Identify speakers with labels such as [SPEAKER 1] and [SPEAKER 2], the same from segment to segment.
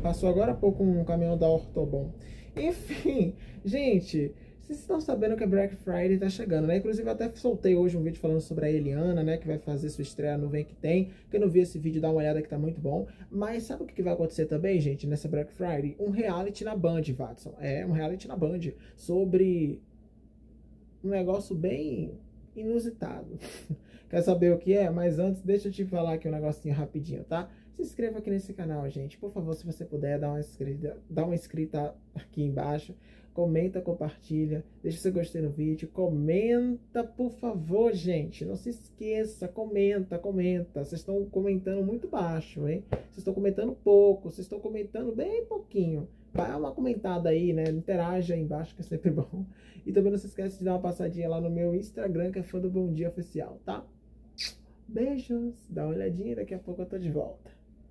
[SPEAKER 1] Passou agora há pouco um caminhão da Ortobon. Enfim, gente, vocês estão sabendo que a Black Friday tá chegando, né? Inclusive eu até soltei hoje um vídeo falando sobre a Eliana, né? Que vai fazer sua estreia no Vem Que Tem. Quem não viu esse vídeo, dá uma olhada que tá muito bom. Mas sabe o que vai acontecer também, gente, nessa Black Friday? Um reality na Band, Watson. É, um reality na Band. Sobre um negócio bem inusitado. Quer saber o que é? Mas antes, deixa eu te falar aqui um negocinho rapidinho, tá? Se inscreva aqui nesse canal, gente. Por favor, se você puder, dá uma inscrita aqui embaixo. Comenta, compartilha, deixa seu gostei no vídeo, comenta, por favor, gente. Não se esqueça, comenta. Vocês estão comentando muito baixo, hein? Vocês estão comentando pouco, vocês estão comentando bem pouquinho. Dá uma comentada aí, né? Interaja aí embaixo, que é sempre bom. E também não se esqueça de dar uma passadinha lá no meu Instagram, que é fã do Bom Dia Oficial, tá? Beijos, dá uma olhadinha e daqui a pouco eu tô de volta.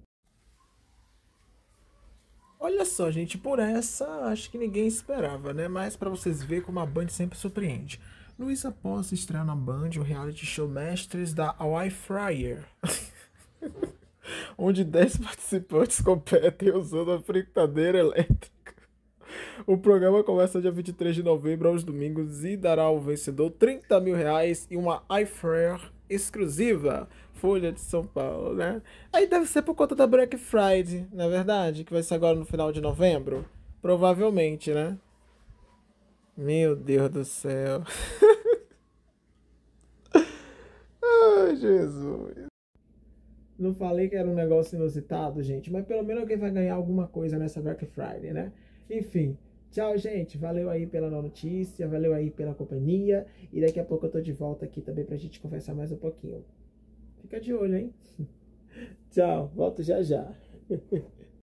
[SPEAKER 1] Olha só, gente, por essa acho que ninguém esperava, né? Mas pra vocês verem como a Band sempre surpreende. Luísa Posse estreia na Band o reality show Mestres da Hawaii Fryer, onde 10 participantes competem usando a fritadeira elétrica. O programa começa dia 23 de novembro aos domingos e dará ao vencedor R$30 mil e uma Air Fryer exclusiva. Folha de São Paulo, né? Aí deve ser por conta da Black Friday, não é verdade? Que vai ser agora no final de novembro? Provavelmente, né? Meu Deus do céu. Ai, Jesus. Não falei que era um negócio inusitado, gente, mas pelo menos alguém vai ganhar alguma coisa nessa Black Friday, né? Enfim, tchau, gente. Valeu aí pela notícia, valeu aí pela companhia. E daqui a pouco eu tô de volta aqui também pra gente conversar mais um pouquinho. Fica de olho, hein? Tchau, volto já já.